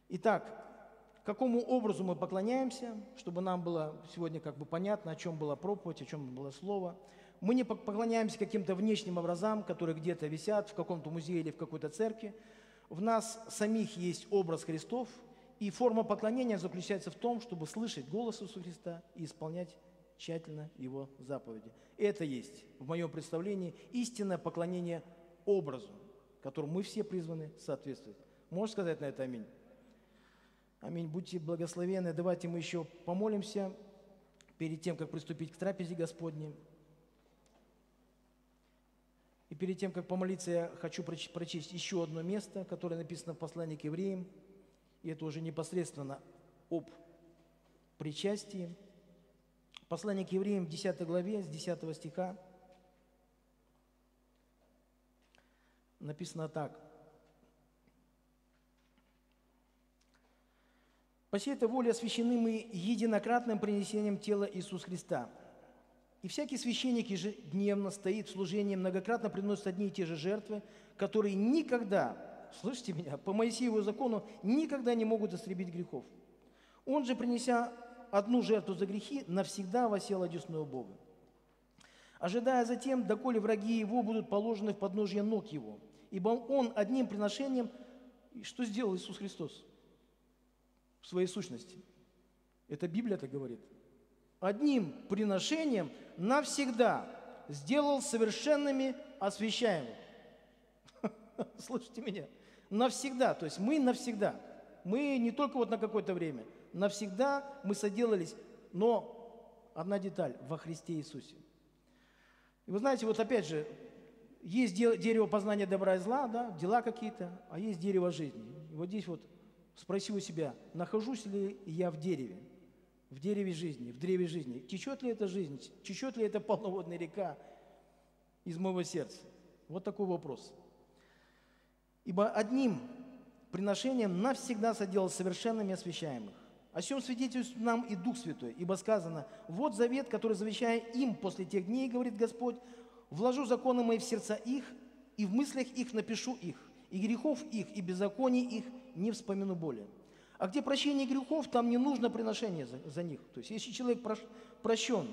Итак, какому образу мы поклоняемся, чтобы нам было сегодня как бы понятно, о чем была проповедь, о чем было слово. Мы не поклоняемся каким-то внешним образам, которые где-то висят в каком-то музее или в какой-то церкви. В нас самих есть образ Христов, и форма поклонения заключается в том, чтобы слышать голос Иисуса Христа и исполнять тщательно Его заповеди. Это есть, в моем представлении, истинное поклонение образу, которому мы все призваны соответствовать. Можешь сказать на это аминь? Аминь. Будьте благословенны. Давайте мы еще помолимся перед тем, как приступить к трапезе Господней. И перед тем, как помолиться, я хочу прочесть еще одно место, которое написано в послании к евреям. И это уже непосредственно об причастии. Послание к евреям в 10 главе, с 10 стиха написано так. «По сей этой воле освящены мы единократным принесением тела Иисуса Христа. И всякий священник ежедневно стоит в служении, многократно приносит одни и те же жертвы, которые никогда, слышите меня, по Моисееву закону, никогда не могут истребить грехов. Он же, принеся одну жертву за грехи, навсегда воссел одесную Бога, ожидая затем, доколе враги его будут положены в подножье ног его. Ибо он одним приношением, что сделал Иисус Христос в своей сущности? Это Библия так говорит. Одним приношением навсегда сделал совершенными освящаемых. Слышите меня? Навсегда. То есть мы навсегда. Мы не только вот на какое-то время. Навсегда мы соделались. Но одна деталь – во Христе Иисусе. И вы знаете, вот опять же, есть дерево познания добра и зла, да, дела какие-то, а есть дерево жизни. И вот здесь вот спроси у себя, нахожусь ли я в дереве жизни, в древе жизни. Течет ли эта жизнь, течет ли эта полноводная река из моего сердца? Вот такой вопрос. Ибо одним приношением навсегда соделал совершенными освящаемых. О чем свидетельствует нам и Дух Святой, ибо сказано, вот завет, который завещаю им после тех дней, говорит Господь, вложу законы мои в сердца их, и в мыслях их напишу их, и грехов их, и беззаконий их не вспомину более. А где прощение грехов, там не нужно приношение за них. То есть, если человек прощен,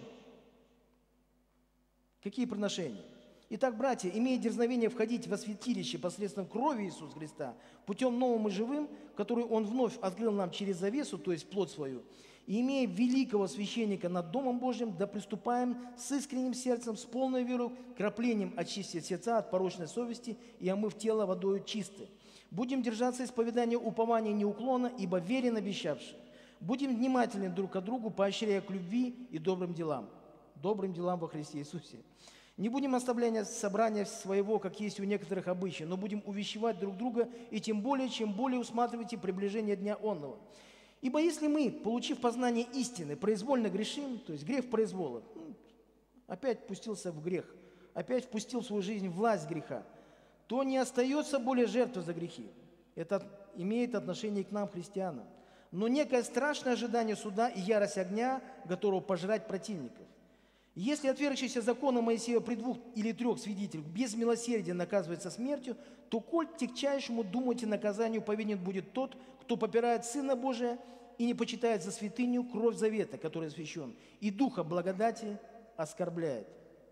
какие приношения? Итак, братья, имея дерзновение входить во святилище посредством крови Иисуса Христа, путем новым и живым, который Он вновь открыл нам через завесу, то есть плоть свою, и имея великого священника над Домом Божьим, да приступаем с искренним сердцем, с полной верой, краплением очистить сердца от порочной совести и омыв тело водою чистой. Будем держаться исповедания упования неуклонно, ибо верен обещавший. Будем внимательны друг к другу, поощряя к любви и добрым делам во Христе Иисусе. Не будем оставлять собрания своего, как есть у некоторых обычаи, но будем увещевать друг друга, и тем более, чем более усматриваете приближение дня онного. Ибо если мы, получив познание истины, произвольно грешим, то есть грех произвола, опять пустился в грех, опять впустил в свою жизнь власть греха, то не остается более жертвы за грехи. Это имеет отношение к нам, христианам. Но некое страшное ожидание суда и ярость огня, готового пожрать противников. Если отвергшийся закона Моисея при 2 или 3 свидетелях без милосердия наказывается смертью, то коль к тягчайшему, думайте, наказанию повинен будет тот, кто попирает Сына Божия и не почитает за святыню кровь завета, который освящен, и Духа благодати оскорбляет.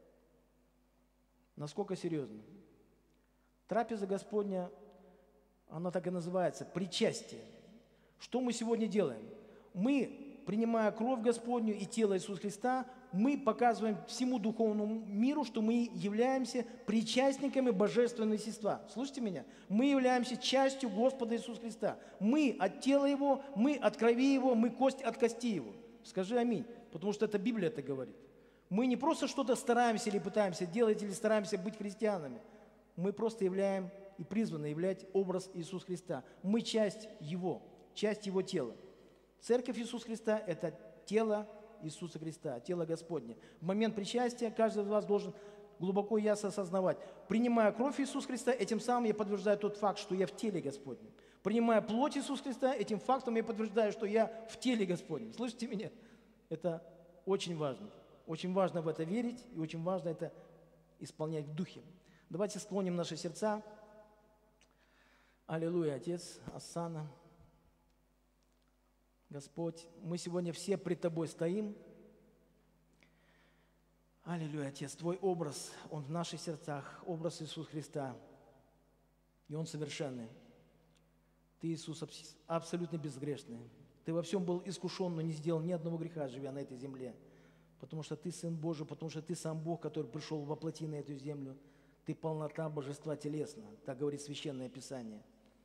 Насколько серьезно? Трапеза Господня, она так и называется, причастие. Что мы сегодня делаем? Мы, принимая кровь Господню и тело Иисуса Христа, мы показываем всему духовному миру, что мы являемся причастниками божественного естества. Слушайте меня? Мы являемся частью Господа Иисуса Христа. Мы от тела Его, мы от крови Его, мы кость от кости Его. Скажи аминь, потому что это Библия это говорит. Мы не просто что-то стараемся или пытаемся делать, или стараемся быть христианами. Мы просто являем и призваны являть образ Иисуса Христа. Мы часть Его тела. Церковь Иисуса Христа – это тело Иисуса Христа, тело Господне. В момент причастия каждый из вас должен глубоко и ясно осознавать, принимая кровь Иисуса Христа, этим самым я подтверждаю тот факт, что я в теле Господнем. Принимая плоть Иисуса Христа, этим фактом я подтверждаю, что я в теле Господнем. Слышите меня? Это очень важно. Очень важно в это верить и очень важно это исполнять в духе. Давайте склоним наши сердца. Аллилуйя, Отец, Ассана. Господь, мы сегодня все пред Тобой стоим. Аллилуйя, Отец, Твой образ, он в наших сердцах, образ Иисуса Христа, и Он совершенный. Ты, Иисус, абсолютно безгрешный. Ты во всем был искушен, но не сделал ни одного греха, живя на этой земле. Потому что Ты Сын Божий, потому что Ты сам Бог, который пришел воплоти на эту землю. Ты полнота божества телесно, так говорит Священное Писание.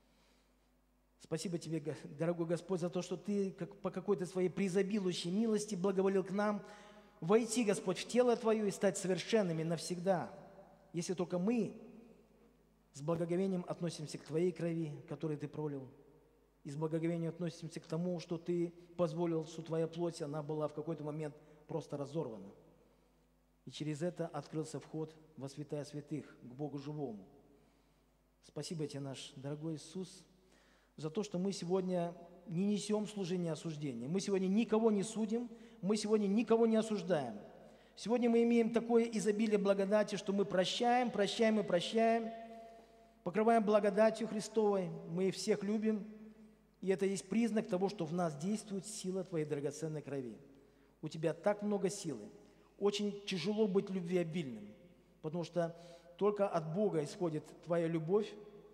Спасибо Тебе, дорогой Господь, за то, что Ты по какой-то Своей преизобилующей милости благоволил к нам войти, Господь, в тело Твое и стать совершенными навсегда, если только мы с благоговением относимся к Твоей крови, которую Ты пролил, и с благоговением относимся к тому, что Ты позволил, что Твоя плоть, она была в какой-то момент просто разорвана. И через это открылся вход во святая святых, к Богу живому. Спасибо Тебе, наш дорогой Иисус, за то, что мы сегодня не несем служение осуждения. Мы сегодня никого не судим, мы сегодня никого не осуждаем. Сегодня мы имеем такое изобилие благодати, что мы прощаем, прощаем и прощаем, покрываем благодатью Христовой, мы всех любим, и это есть признак того, что в нас действует сила Твоей драгоценной крови. У Тебя так много силы. Очень тяжело быть любвеобильным, потому что только от Бога исходит Твоя любовь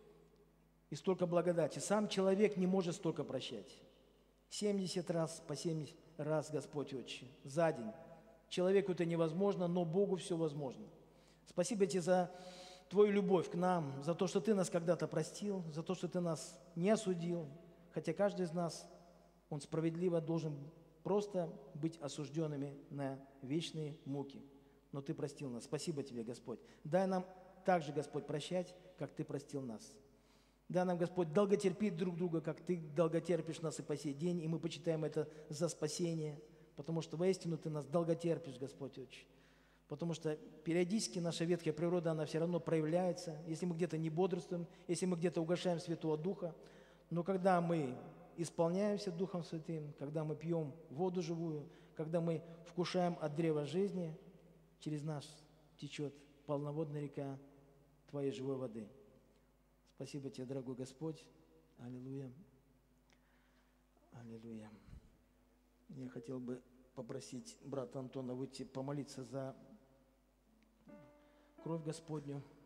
и столько благодати. Сам человек не может столько прощать. 70 раз, по 70 раз, Господь Отче, за день. Человеку это невозможно, но Богу все возможно. Спасибо Тебе за Твою любовь к нам, за то, что Ты нас когда-то простил, за то, что Ты нас не осудил, хотя каждый из нас, он справедливо должен просто быть осужденными на вечные муки. Но Ты простил нас. Спасибо Тебе, Господь. Дай нам также, Господь, прощать, как Ты простил нас. Дай нам, Господь, долготерпеть друг друга, как Ты долготерпишь нас и по сей день, и мы почитаем это за спасение, потому что воистину Ты нас долготерпишь, Господь Отче. Потому что периодически наша ветхая природа, она все равно проявляется, если мы где-то не бодрствуем, если мы где-то угошаем Святого Духа. Но когда мы исполняемся Духом Святым, когда мы пьем воду живую, когда мы вкушаем от древа жизни, через нас течет полноводная река Твоей живой воды. Спасибо Тебе, дорогой Господь. Аллилуйя. Аллилуйя. Я хотел бы попросить брата Антона выйти помолиться за кровь Господню.